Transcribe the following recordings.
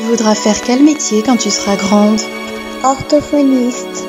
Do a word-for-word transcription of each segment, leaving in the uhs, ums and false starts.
voudras faire quel métier quand tu seras grande? Orthophoniste.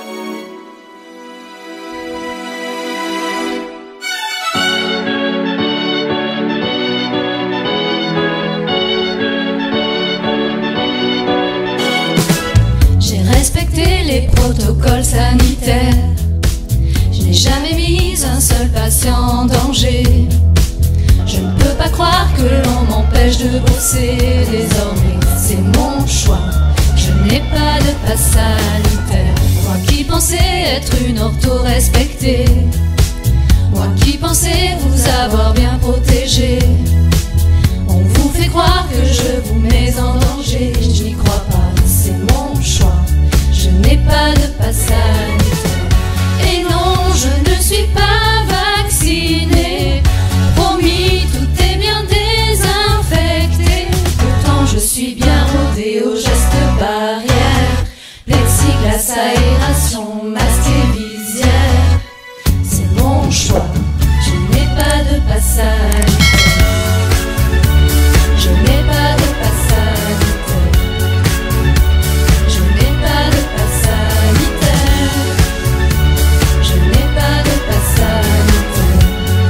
J'ai respecté les protocoles sanitaires. Je n'ai jamais mis un seul patient en danger. Je ne peux pas croire que l'on m'empêche de bosser désormais. C'est mon choix, je n'ai pas de passe sanitaire. Moi qui pensais être une ortho respectée, moi qui pensais vous avoir bien protégé, on vous fait croire que je vous mets en danger. Je n'y crois pas, c'est mon choix, je n'ai pas de passe sanitaire. Et non, je ne suis pas vaccinée. Promis, tout est bien désinfecté. Pourtant je suis bien rodée aux gestes barrières, plexiglas, aération, masque et visière. C'est mon choix, je n'ai pas de passe sanitaire. Je n'ai pas de passe sanitaire. Je n'ai pas de passe sanitaire. Je n'ai pas de passe sanitaire.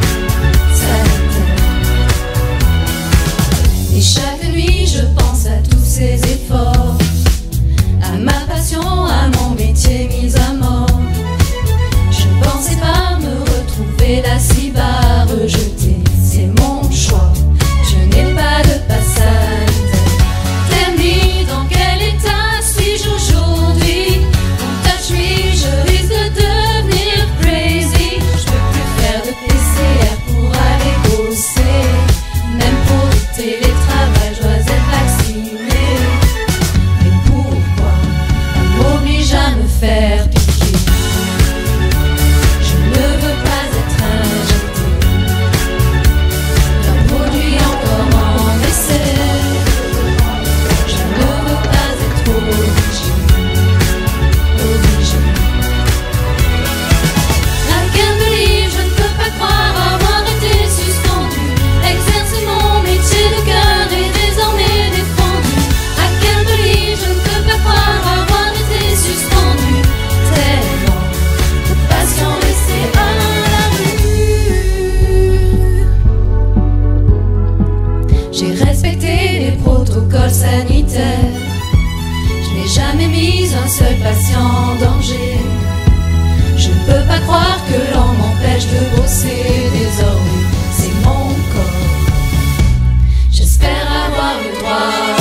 Et chaque nuit je pense à tous ces efforts, à ma passion, à mon métier mis à mort. Je ne pensais pas me retrouver là si bas, rejeté. C'est mon choix, je n'ai pas de passe sanitaire. Tell me, dans quel état suis-je aujourd'hui? Don't touch me, je risque de devenir crazy. Je peux plus faire de P C R pour aller bosser. Même pour le télétravail, je dois être vaccinée. Mais pourquoi on m'oblige à me faire piquer? Je ne veux pas être injectée d'un produit encore en essai. Je ne veux pas être obligée, obligée. I can't believe, je ne peux pas croire avoir été suspendue. Exercer mon métier de cœur est désormais défendu. I can't believe, je ne peux pas croire avoir été suspendue. Tellement de patients laissés à la rue. J'ai respecté les protocoles sanitaires. Je n'ai jamais mis un seul patient en danger. Je ne peux pas croire que l'on m'empêche de bosser désormais. C'est mon corps. J'espère avoir le droit.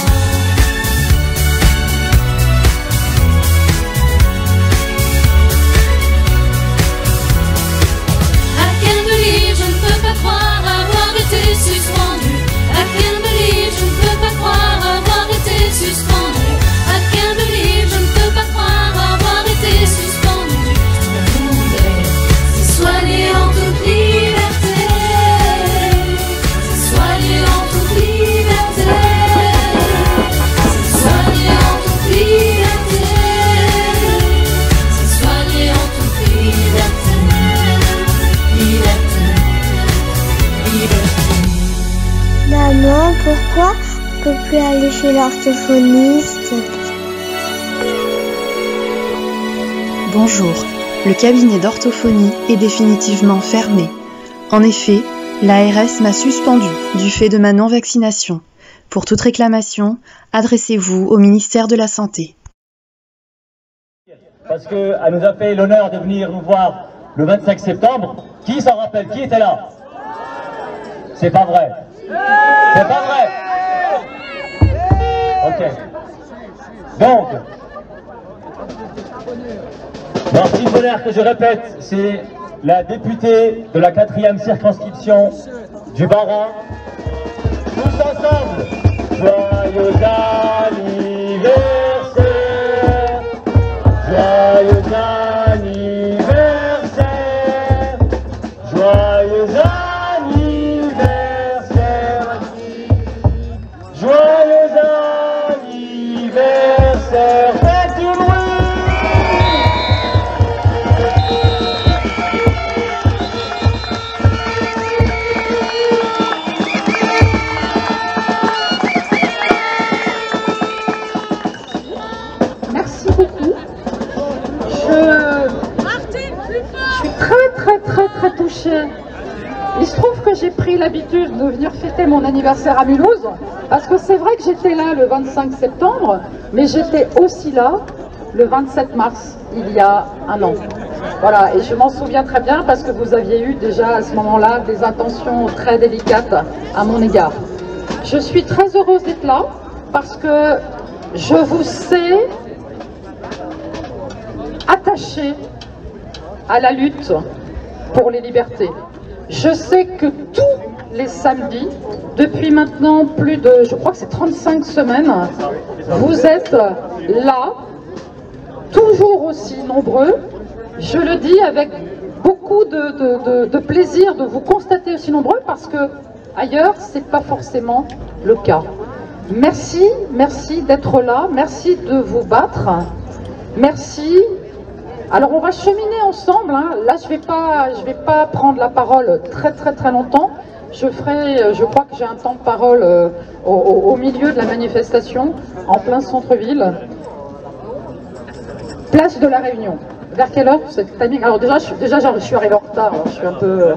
I can't believe, je ne peux pas croire avoir été suspendue. I can't believe, je ne peux pas croire avoir été suspendue. I can't believe, je ne peux pas croire avoir été suspendue. Je voudrais, c'est soigner en toute liberté. C'est soigner en toute liberté. C'est soigner en toute liberté. C'est soigner en toute liberté. Liberté. Liberté. Maman, pourquoi on peut plus aller chez l'orthophoniste? Bonjour, le cabinet d'orthophonie est définitivement fermé. En effet, l'A R S m'a suspendu du fait de ma non-vaccination. Pour toute réclamation, adressez-vous au ministère de la Santé. Parce qu'elle nous a fait l'honneur de venir nous voir le vingt-cinq septembre. Qui s'en rappelle? Qui était là? C'est pas vrai. C'est pas vrai. Ok. Donc, Martine Bonner, que je répète, c'est la députée de la quatrième circonscription du Bas-Rhin. Tous ensemble, joyeux anniversaire, joyeux anniversaire, joyeux anniversaire, joyeux anniversaire, faites du bruit. l'habitude de venir fêter mon anniversaire à Mulhouse, parce que c'est vrai que j'étais là le vingt-cinq septembre, mais j'étais aussi là le vingt-sept mars, il y a un an. Voilà, et je m'en souviens très bien parce que vous aviez eu déjà à ce moment-là des intentions très délicates à mon égard. Je suis très heureuse d'être là parce que je vous sais attaché à la lutte pour les libertés. Je sais que tous les samedis, depuis maintenant plus de, je crois que c'est trente-cinq semaines, vous êtes là, toujours aussi nombreux. Je le dis avec beaucoup de, de, de, de plaisir de vous constater aussi nombreux parce que ailleurs, c'est pas forcément le cas. Merci, merci d'être là, merci de vous battre, merci. Alors on va cheminer ensemble, hein. Là je vais pas, je vais pas prendre la parole très très très longtemps. Je ferai, je crois que j'ai un temps de parole euh, au, au milieu de la manifestation, en plein centre-ville. Place de la Réunion. Vers quelle heure c'est le timing? Alors déjà, je, déjà, je suis arrivée en retard, hein. Je suis un peu...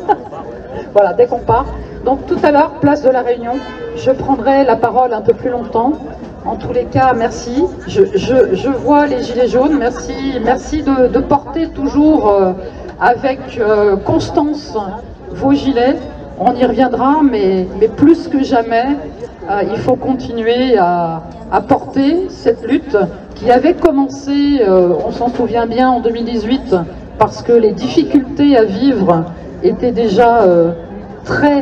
voilà, dès qu'on part. Donc tout à l'heure, place de la Réunion, je prendrai la parole un peu plus longtemps. En tous les cas, merci. Je, je, je vois les gilets jaunes, merci, merci de, de porter toujours euh, avec euh, constance vos gilets. On y reviendra, mais, mais plus que jamais, euh, il faut continuer à, à porter cette lutte qui avait commencé, euh, on s'en souvient bien, en deux mille dix-huit, parce que les difficultés à vivre étaient déjà euh, très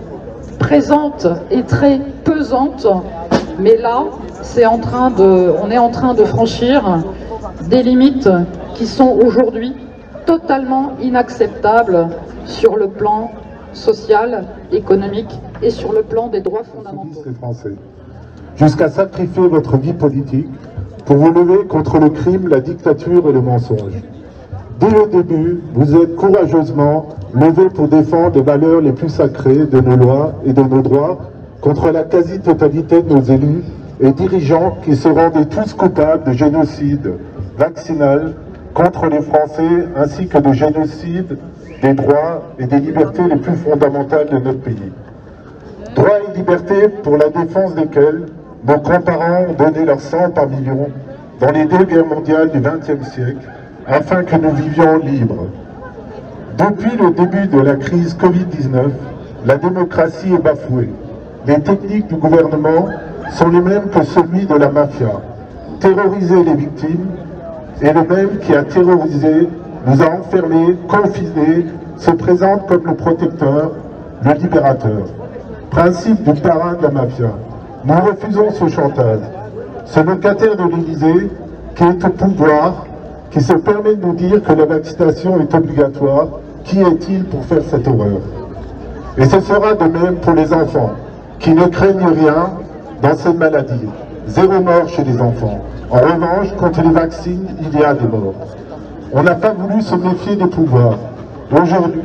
présentes et très pesantes. Mais là, c'est en train de, on est en train de franchir des limites qui sont aujourd'hui totalement inacceptables sur le plan social, économique et sur le plan des droits fondamentaux. Français, jusqu'à sacrifier votre vie politique pour vous lever contre le crime, la dictature et le mensonge. Dès le début, vous êtes courageusement levé pour défendre les valeurs les plus sacrées de nos lois et de nos droits contre la quasi-totalité de nos élus et dirigeants qui se rendaient tous coupables de génocide vaccinal contre les Français ainsi que de génocide des droits et des libertés les plus fondamentales de notre pays. Droits et libertés pour la défense desquels nos grands-parents ont donné leur sang par millions dans les deux guerres mondiales du vingtième siècle afin que nous vivions libres. Depuis le début de la crise Covid dix-neuf, la démocratie est bafouée. Les techniques du gouvernement sont les mêmes que celui de la mafia. Terroriser les victimes est le même qui a terrorisé, nous a enfermés, confinés, se présente comme le protecteur, le libérateur. Principe du parrain de la mafia. Nous refusons ce chantage. Ce locataire de l'Élysée qui est au pouvoir, qui se permet de nous dire que la vaccination est obligatoire, qui est-il pour faire cette horreur? Et ce sera de même pour les enfants, qui ne craignent rien dans cette maladie. Zéro mort chez les enfants. En revanche, contre les vaccins, il y a des morts. On n'a pas voulu se méfier des pouvoirs. Aujourd'hui,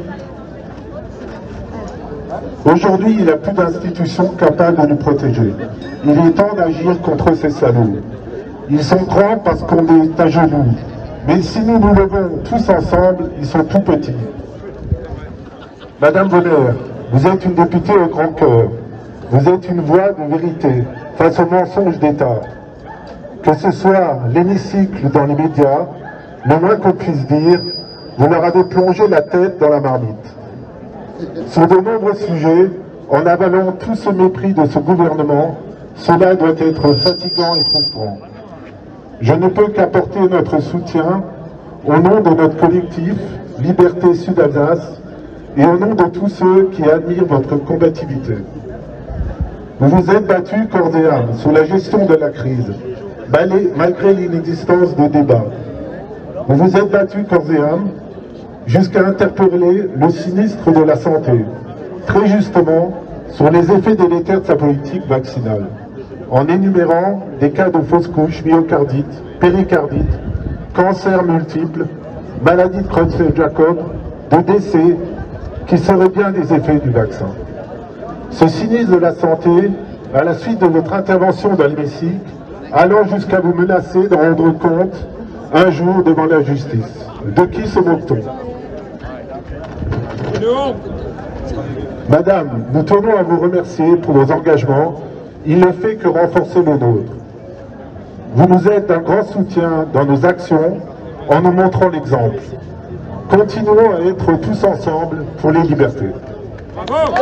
Aujourd'hui, il n'y a plus d'institutions capables de nous protéger. Il est temps d'agir contre ces salauds. Ils sont grands parce qu'on est à genoux. Mais si nous nous levons tous ensemble, ils sont tout petits. Madame Bonheur, vous êtes une députée au grand cœur. Vous êtes une voix de vérité face aux mensonges d'État. Que ce soit l'hémicycle dans les médias, le moins qu'on puisse dire, vous leur avez plongé la tête dans la marmite. Sur de nombreux sujets, en avalant tout ce mépris de ce gouvernement, cela doit être fatigant et frustrant. Je ne peux qu'apporter notre soutien au nom de notre collectif Liberté Sud-Alsace et au nom de tous ceux qui admirent votre combativité. Vous vous êtes battus corps et âme sous la gestion de la crise, malgré l'inexistence de débat. Vous vous êtes battus corps et âme jusqu'à interpeller le sinistre de la santé, très justement sur les effets délétères de sa politique vaccinale, en énumérant des cas de fausses couches, myocardite, péricardite, cancers multiples, maladie de Creutzfeldt-Jakob, de décès, qui seraient bien des effets du vaccin. Ce sinistre de la santé, à la suite de votre intervention dans l'hémicycle, allant jusqu'à vous menacer de rendre compte un jour devant la justice. De qui se moque-t-on? Madame, nous tenons à vous remercier pour vos engagements. Il ne fait que renforcer le nôtre. Vous nous êtes d'un grand soutien dans nos actions en nous montrant l'exemple. Continuons à être tous ensemble pour les libertés. Bravo.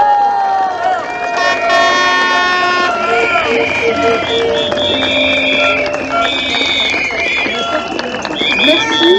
Merci.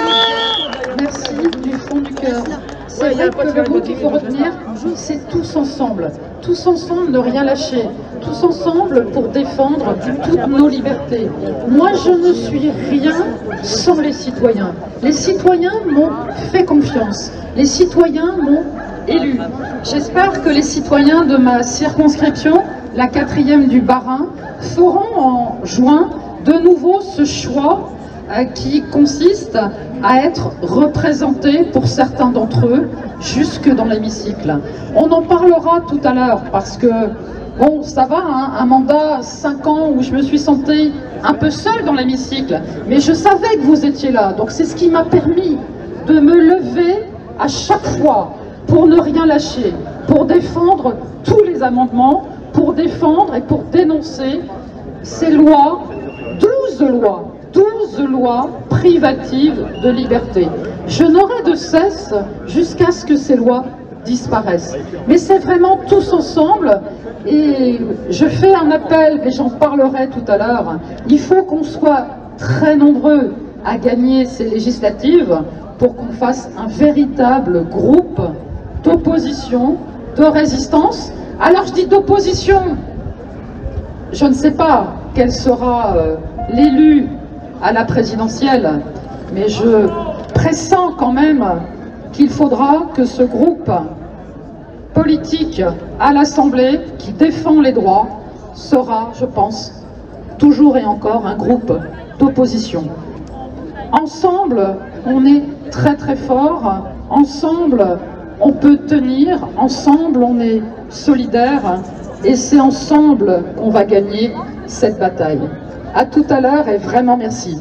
Merci du fond du cœur. C'est vrai que le mot qu'il faut retenir, c'est tous ensemble. Tous ensemble, ne rien lâcher. Tous ensemble pour défendre toutes nos libertés. Moi, je ne suis rien sans les citoyens. Les citoyens m'ont fait confiance. Les citoyens m'ont élu. J'espère que les citoyens de ma circonscription, la quatrième du Bas-Rhin, feront en juin de nouveau ce choix euh, qui consiste à être représentés pour certains d'entre eux jusque dans l'hémicycle. On en parlera tout à l'heure parce que bon, ça va, hein, un mandat cinq ans où je me suis sentie un peu seule dans l'hémicycle, mais je savais que vous étiez là, donc c'est ce qui m'a permis de me lever à chaque fois pour ne rien lâcher, pour défendre tous les amendements, pour défendre et pour dénoncer ces lois, douze lois, douze lois privatives de liberté. Je n'aurai de cesse jusqu'à ce que ces lois disparaissent. Mais c'est vraiment tous ensemble, et je fais un appel, et j'en parlerai tout à l'heure, il faut qu'on soit très nombreux à gagner ces législatives pour qu'on fasse un véritable groupe d'opposition, de résistance. Alors je dis d'opposition, je ne sais pas quel sera euh, l'élu à la présidentielle, mais je pressens quand même qu'il faudra que ce groupe politique à l'Assemblée qui défend les droits sera, je pense, toujours et encore un groupe d'opposition. Ensemble, on est très très fort, ensemble, on peut tenir, ensemble, on est solidaires, et c'est ensemble qu'on va gagner cette bataille. À tout à l'heure et vraiment merci.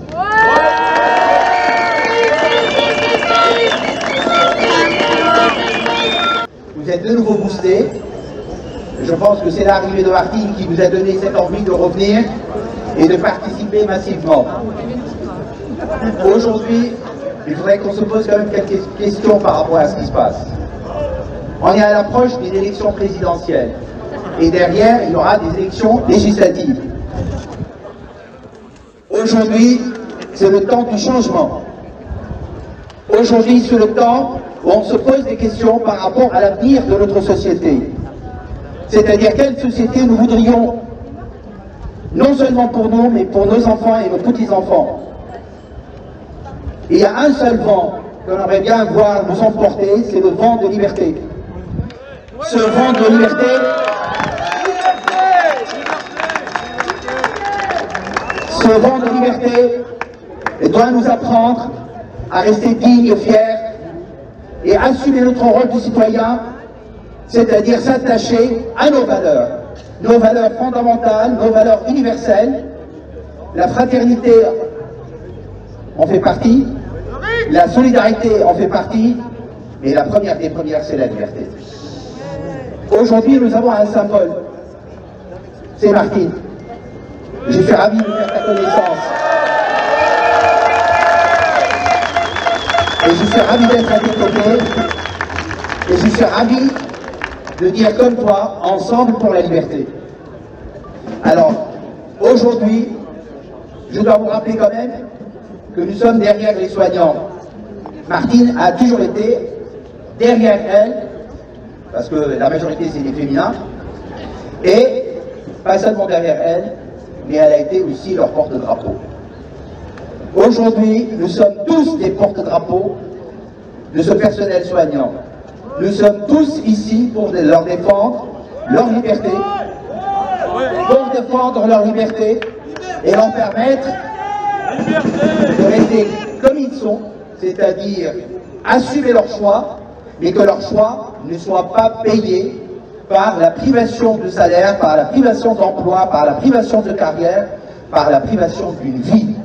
Vous êtes de nouveau boosté. Je pense que c'est l'arrivée de Martine qui vous a donné cette envie de revenir et de participer massivement. Aujourd'hui, il faudrait qu'on se pose quand même quelques questions par rapport à ce qui se passe. On est à l'approche d'une élection présidentielle et derrière, il y aura des élections législatives. Aujourd'hui, c'est le temps du changement. Aujourd'hui, c'est le temps où on se pose des questions par rapport à l'avenir de notre société. C'est-à-dire quelle société nous voudrions, non seulement pour nous, mais pour nos enfants et nos petits-enfants. Il y a un seul vent qu'on aimerait bien voir nous emporter, c'est le vent de liberté. Ce vent de liberté, ce vent de liberté doit nous apprendre à rester dignes, fiers et assumer notre rôle de citoyen, c'est-à-dire s'attacher à nos valeurs, nos valeurs fondamentales, nos valeurs universelles. La fraternité en fait partie, la solidarité en fait partie, et la première des premières, c'est la liberté. Aujourd'hui, nous avons un symbole, c'est Martine. Je suis ravi de faire ta connaissance. Et je suis ravi d'être à tes côtés. Et je suis ravi de dire comme toi, ensemble pour la liberté. Alors, aujourd'hui, je dois vous rappeler quand même que nous sommes derrière les soignants. Martine a toujours été derrière elle, parce que la majorité c'est des féminins, et pas seulement derrière elle, mais elle a été aussi leur porte-drapeau. Aujourd'hui, nous sommes tous des porte-drapeaux de ce personnel soignant. Nous sommes tous ici pour leur défendre leur liberté, pour défendre leur liberté et leur permettre de rester comme ils sont, c'est-à-dire assumer leur choix, mais que leur choix ne soit pas payé par la privation de salaire, par la privation d'emploi, par la privation de carrière, par la privation d'une vie.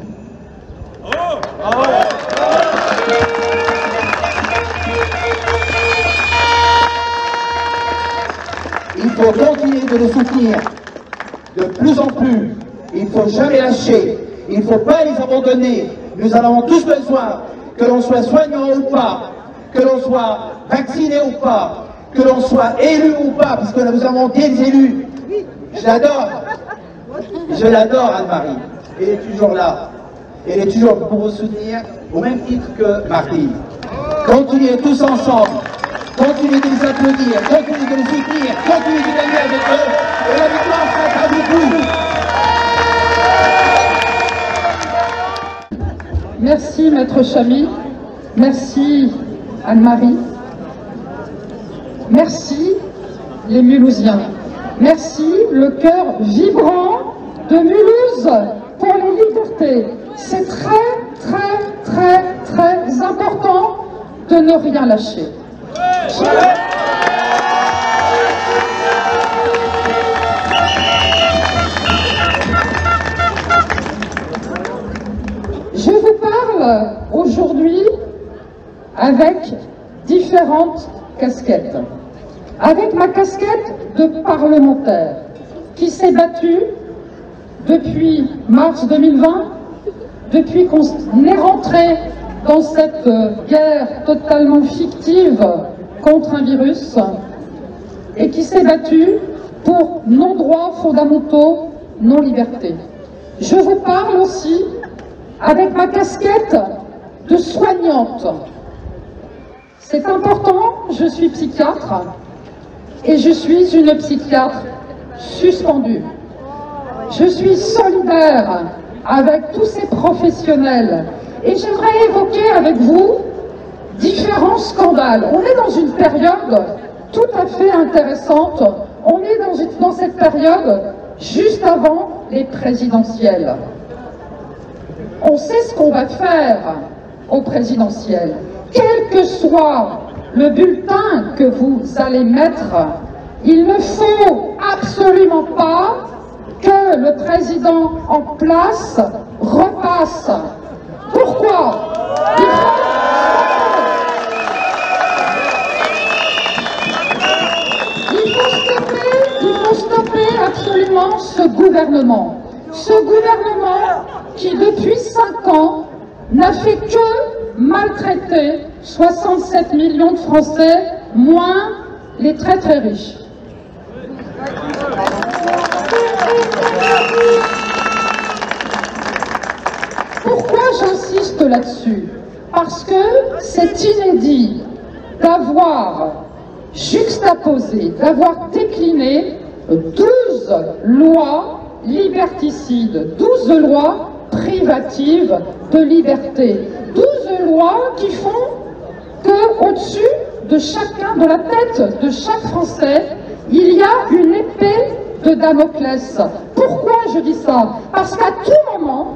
Il faut continuer de le soutenir de plus en plus. Il ne faut jamais lâcher. Il ne faut pas les abandonner. Nous en avons tous besoin, que l'on soit soignant ou pas, que l'on soit vacciné ou pas, que l'on soit élu ou pas, parce que nous avons des élus. Je l'adore. Je l'adore, Anne-Marie. Elle est toujours là. Elle est toujours pour vous soutenir, au même titre que Marie. Continuez tous ensemble. Continuez de les applaudir. Continuez de les soutenir. Continuez de gagner avec eux. Et la victoire sera à vous. Merci, Maître Chamy. Merci, Anne-Marie. Merci, les Mulhousiens. Merci, le cœur vibrant de Mulhouse pour les libertés. C'est très, très, très, très important de ne rien lâcher. Je vous parle aujourd'hui avec différentes casquettes. Avec ma casquette de parlementaire qui s'est battue depuis mars deux mille vingt, depuis qu'on est rentré dans cette guerre totalement fictive contre un virus et qui s'est battue pour non-droits fondamentaux, non-liberté. Je vous parle aussi avec ma casquette de soignante. C'est important, je suis psychiatre et je suis une psychiatre suspendue. Je suis solidaire avec tous ces professionnels et j'aimerais évoquer avec vous différents scandales. On est dans une période tout à fait intéressante. On est dans, une, dans cette période juste avant les présidentielles. On sait ce qu'on va faire aux présidentielles. Quel que soit le bulletin que vous allez mettre, il ne faut absolument pas que le président en place repasse. Pourquoi? Il faut... il faut stopper, il faut stopper absolument ce gouvernement. Ce gouvernement qui, depuis cinq ans, n'a fait que maltraiter soixante-sept millions de Français, moins les très très riches. Pourquoi j'insiste là-dessus? Parce que c'est inédit d'avoir juxtaposé, d'avoir décliné douze lois liberticides, douze lois privatives de liberté, douze lois qui font que au-dessus de chacun, de la tête de chaque Français, il y a une épée de Damoclès. Pourquoi je dis ça? Parce qu'à tout moment,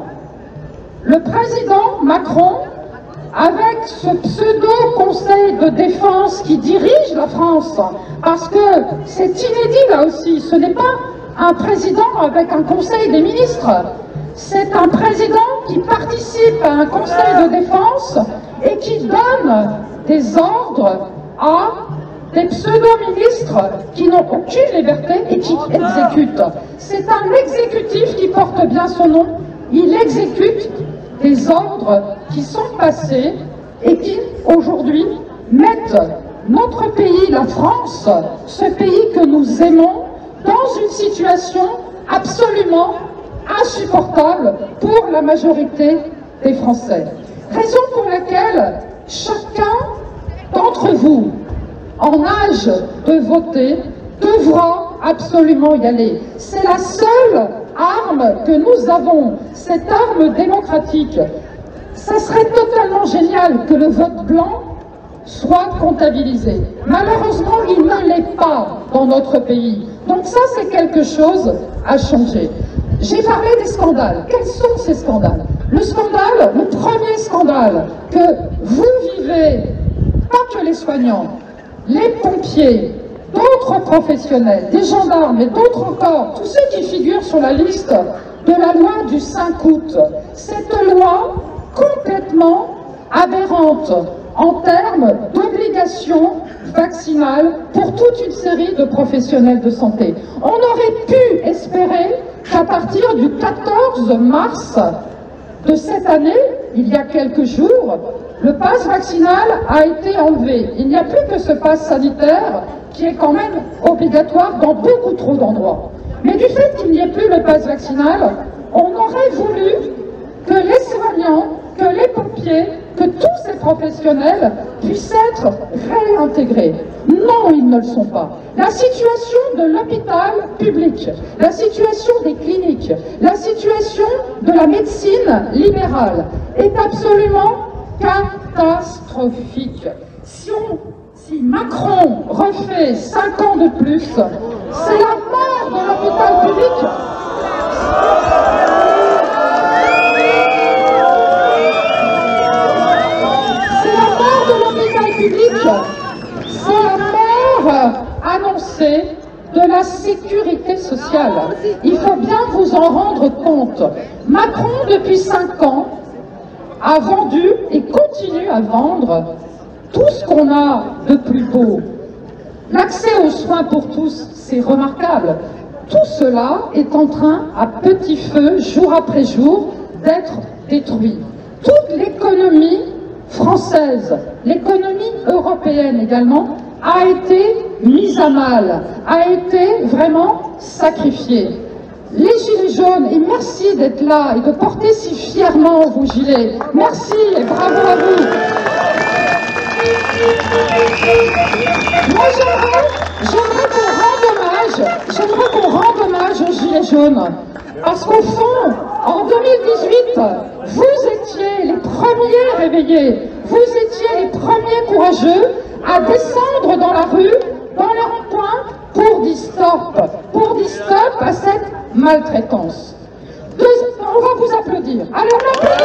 le président Macron, avec ce pseudo-conseil de défense qui dirige la France, parce que c'est inédit là aussi, ce n'est pas un président avec un conseil des ministres, c'est un président qui participe à un conseil de défense et qui donne des ordres à des pseudo-ministres qui n'ont aucune liberté et qui exécutent. C'est un exécutif qui porte bien son nom. Il exécute des ordres qui sont passés et qui, aujourd'hui, mettent notre pays, la France, ce pays que nous aimons, dans une situation absolument insupportable pour la majorité des Français. Raison pour laquelle chacun d'entre vous, en âge de voter, devra absolument y aller. C'est la seule arme que nous avons, cette arme démocratique. Ça serait totalement génial que le vote blanc soit comptabilisé. Malheureusement, il ne l'est pas dans notre pays. Donc ça, c'est quelque chose à changer. J'ai parlé des scandales. Quels sont ces scandales? Le scandale, le premier scandale que vous vivez, pas que les soignants, les pompiers, d'autres professionnels, des gendarmes et d'autres encore, tous ceux qui figurent sur la liste de la loi du cinq août. Cette loi complètement aberrante en termes d'obligations vaccinal pour toute une série de professionnels de santé. On aurait pu espérer qu'à partir du quatorze mars de cette année, il y a quelques jours, le pass vaccinal a été enlevé. Il n'y a plus que ce pass sanitaire qui est quand même obligatoire dans beaucoup trop d'endroits. Mais du fait qu'il n'y ait plus le pass vaccinal, on aurait voulu que les soignants, que les pompiers, que tous ces professionnels puissent être réintégrés. Non, ils ne le sont pas. La situation de l'hôpital public, la situation des cliniques, la situation de la médecine libérale est absolument catastrophique. Si, on, si Macron refait cinq ans de plus, c'est la mort de l'hôpital public. C'est la mort annoncée de la sécurité sociale. Il faut bien vous en rendre compte. Macron, depuis cinq ans, a vendu et continue à vendre tout ce qu'on a de plus beau. L'accès aux soins pour tous, c'est remarquable. Tout cela est en train, à petit feu, jour après jour, d'être détruit. Toute l'économie française, l'économie européenne également, a été mise à mal, a été vraiment sacrifiée. Les Gilets jaunes, et merci d'être là et de porter si fièrement vos gilets. Merci et bravo à vous. Moi j'aimerais, j'aimerais qu'on rende hommage, j'aimerais qu'on rende hommage aux Gilets jaunes. Parce qu'au fond, en deux mille dix-huit, vous étiez les premiers réveillés, vous étiez les premiers courageux à descendre dans la rue, dans le rond-point, pour dire stop, pour dire stop à cette maltraitance. Deux, on va vous applaudir. Alors,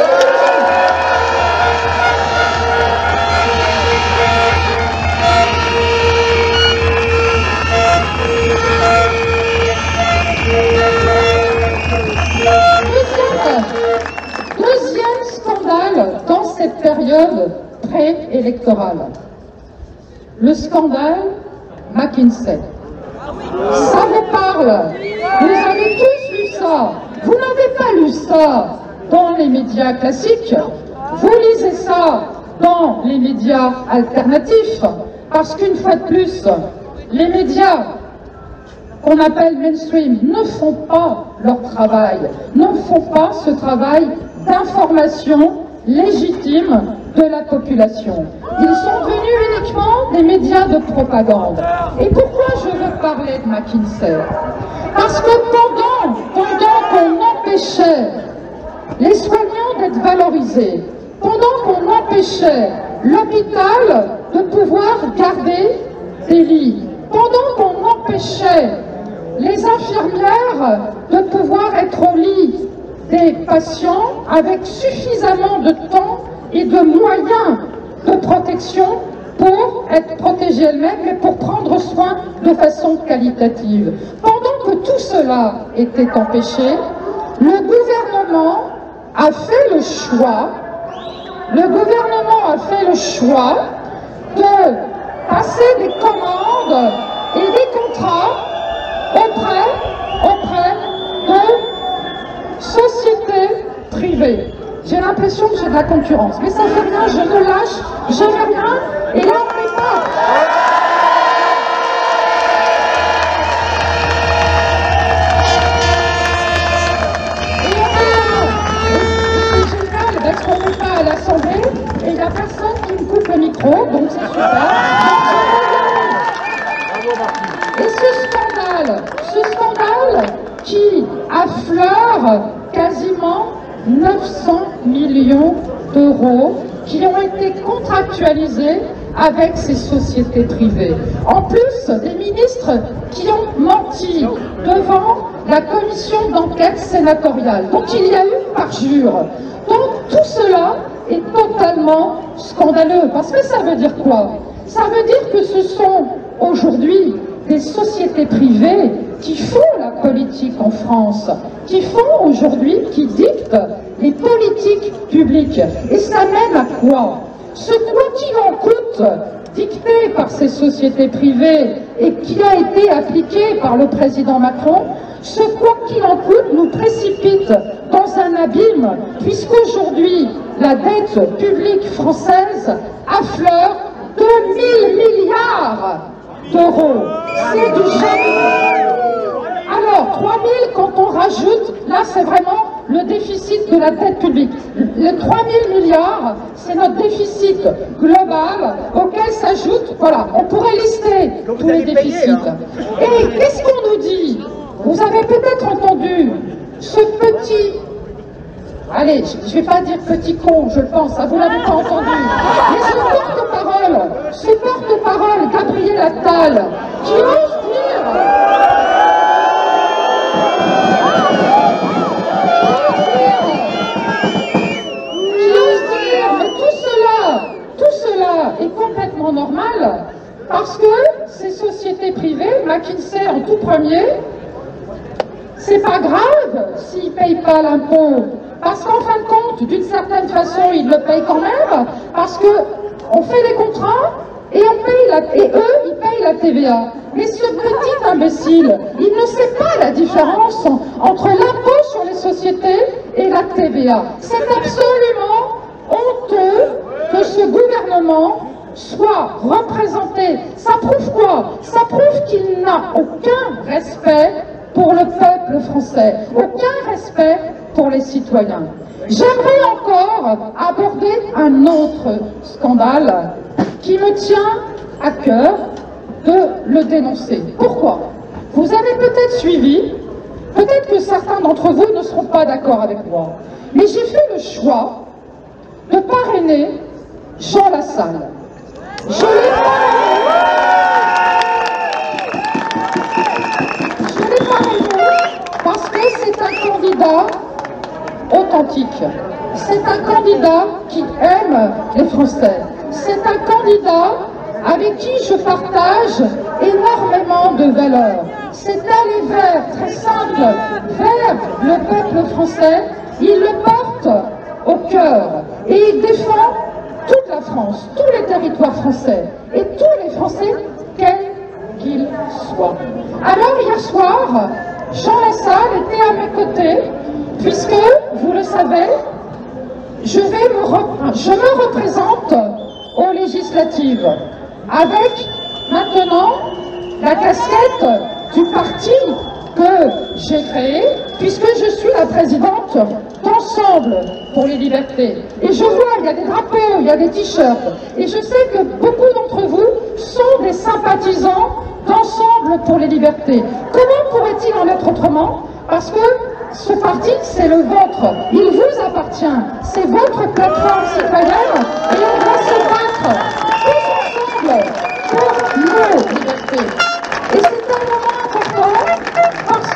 deuxième scandale dans cette période préélectorale. Le scandale McKinsey. Ça vous parle. Vous avez tous lu ça. Vous n'avez pas lu ça dans les médias classiques. Vous lisez ça dans les médias alternatifs. Parce qu'une fois de plus, les médias qu'on appelle mainstream ne font pas leur travail, ne font pas ce travail d'information légitime de la population. Ils sont devenus uniquement des médias de propagande. Et pourquoi je veux parler de McKinsey? Parce que pendant, pendant qu'on empêchait les soignants d'être valorisés, pendant qu'on empêchait l'hôpital de pouvoir garder des lits, pendant qu'on empêchait les infirmières de pouvoir être au lit des patients avec suffisamment de temps et de moyens de protection pour être protégées elles-mêmes, mais pour prendre soin de façon qualitative. Pendant que tout cela était empêché, le gouvernement a fait le choix, le gouvernement a fait le choix de passer des commandes et des contrats auprès, auprès de sociétés privées. J'ai l'impression que j'ai de la concurrence, mais ça fait rien, je ne lâche, je n'ai rien, et là on n'est pas. Et c'est génial parce qu'on n'est pas à l'Assemblée, et il n'y a personne qui me coupe le micro, donc c'est super. Et ce scandale, ce scandale qui affleure quasiment neuf cents millions d'euros qui ont été contractualisés avec ces sociétés privées. En plus, des ministres qui ont menti devant la commission d'enquête sénatoriale. Donc il y a eu parjure. Donc tout cela est totalement scandaleux. Parce que ça veut dire quoi? Ça veut dire que ce sont aujourd'hui des sociétés privées qui font la politique en France, qui font aujourd'hui, qui dictent les politiques publiques. Et ça mène à quoi? Ce quoi qu'il en coûte dicté par ces sociétés privées et qui a été appliqué par le président Macron, ce quoi qu'il en coûte nous précipite dans un abîme, puisqu'aujourd'hui, la dette publique française affleure deux mille milliards d'euros. C'est du jamais. Alors, trois mille quand on rajoute, là c'est vraiment le déficit de la dette publique. Les trois mille milliards, c'est notre déficit global auquel s'ajoute, voilà, on pourrait lister tous les déficits. Payer, hein. Et qu'est-ce qu'on nous dit? Vous avez peut-être entendu ce petit... Allez, je ne vais pas dire petit con, je pense, ça vous l'avez pas entendu. Mais ce porte-parole, ce porte-parole, Gabriel Attal, qui ose dire... Qui ose dire, mais tout cela, tout cela est complètement normal, parce que ces sociétés privées, McKinsey en tout premier, c'est pas grave s'ils ne payent pas l'impôt. Parce qu'en fin de compte, d'une certaine façon, ils le payent quand même, parce qu'on fait des contrats et, on paye la, et eux, ils payent la T V A. Mais ce petit imbécile, il ne sait pas la différence entre l'impôt sur les sociétés et la T V A. C'est absolument honteux que ce gouvernement soit représenté. Ça prouve quoi? Ça prouve qu'il n'a aucun respect pour le peuple français, aucun respect pour les citoyens. J'aimerais encore aborder un autre scandale qui me tient à cœur de le dénoncer. Pourquoi? Vous avez peut-être suivi, peut-être que certains d'entre vous ne seront pas d'accord avec moi, mais j'ai fait le choix de parrainer Jean Lassalle. Je l'ai parrainé. Je l'ai parrainé parce que c'est un candidat authentique. C'est un candidat qui aime les Français. C'est un candidat avec qui je partage énormément de valeurs. C'est aller vers, très simple, vers le peuple français. Il le porte au cœur et il défend toute la France, tous les territoires français et tous les Français, quels qu'ils soient. Alors hier soir, Jean Lassalle était à mes côtés, puisque, vous le savez, je, vais me, re... je me représente aux législatives, avec maintenant la casquette du parti que j'ai créé, puisque je suis la présidente d'Ensemble pour les libertés. Et je vois, il y a des drapeaux, il y a des t-shirts, et je sais que beaucoup d'entre vous sont des sympathisants d'Ensemble pour les libertés. Comment pourrait-il en être autrement? Parce que ce parti, c'est le vôtre, il vous appartient, c'est votre plateforme citoyenne, et on va se battre tous ensemble pour nos libertés. Et c'est un moment important parce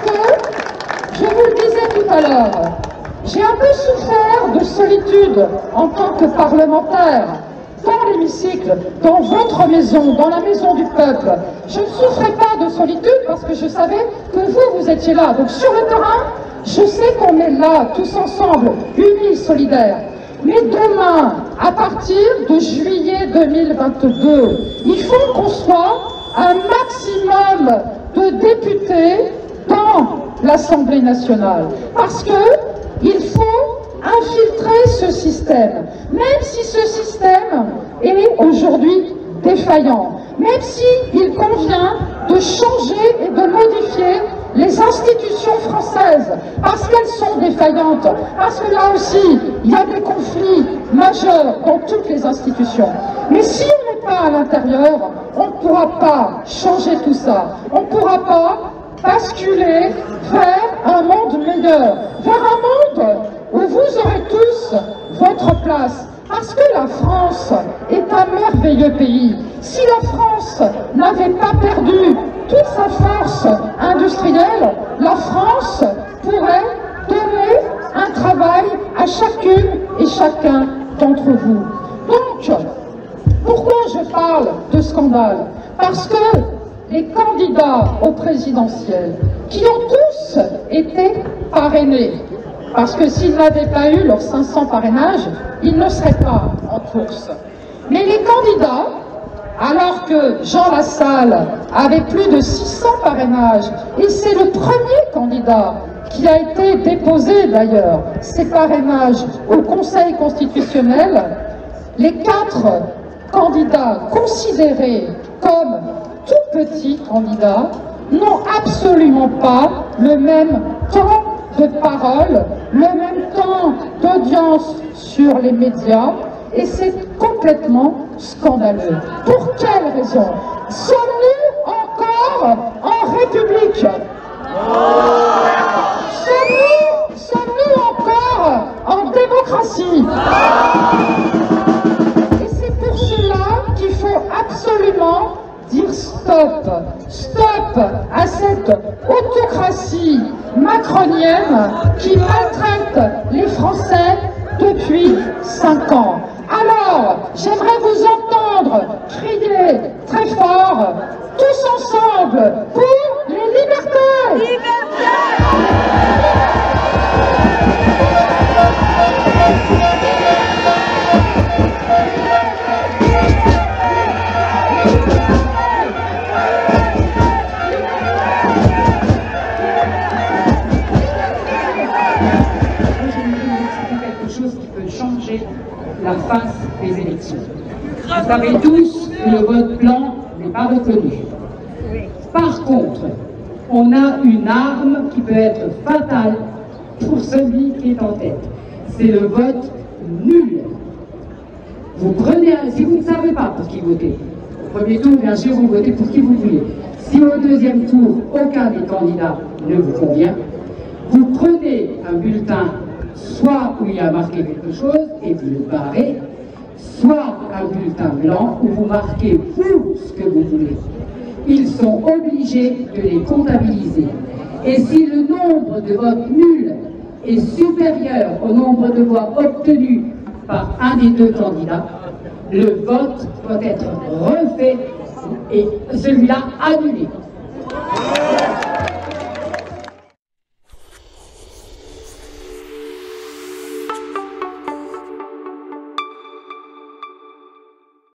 que, je vous le disais tout à l'heure, j'ai un peu souffert de solitude en tant que parlementaire, dans l'hémicycle, dans votre maison, dans la maison du peuple. Je ne souffrais pas de solitude parce que je savais que vous, vous étiez là. Donc sur le terrain, je sais qu'on est là, tous ensemble, unis, solidaires. Mais demain, à partir de juillet deux mille vingt-deux, il faut qu'on soit un maximum de députés dans l'Assemblée nationale. Parce que il faut infiltrer ce système, même si ce système est aujourd'hui défaillant, même s'il convient de changer et de modifier les institutions françaises, parce qu'elles sont défaillantes, parce que là aussi, il y a des conflits majeurs dans toutes les institutions. Mais si on n'est pas à l'intérieur, on ne pourra pas changer tout ça, on ne pourra pas basculer vers un monde meilleur, vers un monde où vous aurez tous votre place. Parce que la France est un merveilleux pays. Si la France n'avait pas perdu toute sa force industrielle, la France pourrait donner un travail à chacune et chacun d'entre vous. Donc, pourquoi je parle de scandale? Parce que les candidats au présidentiel, qui ont tous été parrainés, parce que s'ils n'avaient pas eu leurs cinq cents parrainages, ils ne seraient pas en course. Mais les candidats alors que Jean Lassalle avait plus de six cents parrainages, et c'est le premier candidat qui a été déposé d'ailleurs, ces parrainages au Conseil constitutionnel, les quatre candidats considérés comme tout petits candidats n'ont absolument pas le même temps de parole, le même temps d'audience sur les médias, et c'est complètement scandaleux. Pour quelle raison? Sommes-nous encore en République? Sommes-nous sommes-nous encore en démocratie? Et c'est pour cela qu'il faut absolument dire stop, stop à cette autocratie macronienne qui maltraite les Français depuis cinq ans. Alors, j'aimerais vous entendre crier très fort, tous ensemble, pour les libertés. Liberté. La face des élections. Vous savez tous que le vote blanc n'est pas reconnu. Par contre, on a une arme qui peut être fatale pour celui qui est en tête. C'est le vote nul. Vous prenez, un, si vous ne savez pas pour qui voter, au premier tour, bien sûr, vous votez pour qui vous voulez. Si au deuxième tour, aucun des candidats ne vous convient, vous prenez un bulletin soit où il y a marqué quelque chose et vous le barrez, soit un bulletin blanc où vous marquez vous ce que vous voulez. Ils sont obligés de les comptabiliser. Et si le nombre de votes nuls est supérieur au nombre de voix obtenues par un des deux candidats, le vote doit être refait et celui-là annulé.